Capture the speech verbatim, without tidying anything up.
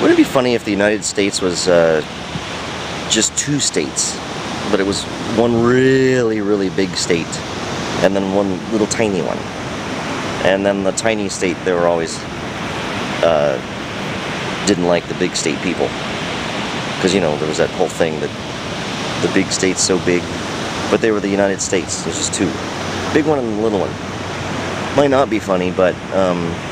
Wouldn't it be funny if the United States was uh, just two states, but it was one really, really big state, and then one little tiny one. And then the tiny state, they were always, uh, didn't like the big state people. Because, you know, there was that whole thing that the big state's so big, but they were the United States. There's just two. Big one and the little one. Might not be funny, but, um,